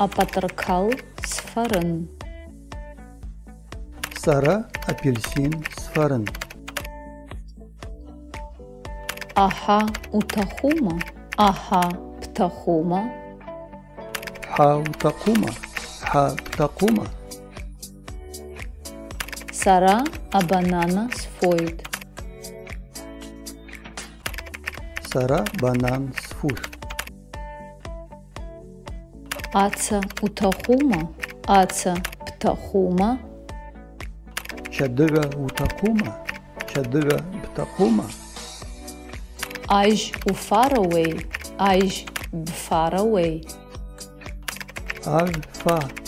апатркал сфарын. Сара апельсин сфарын. Аха утахума, аха птахума. Ха утакума, ха птакума. Сара абанана сфоит. Сара банан сфур. Аца утахума, аца птахума. Чадыга утакума, чадыга птакума. Аж уфарауей, аж бфарауей. Аж фа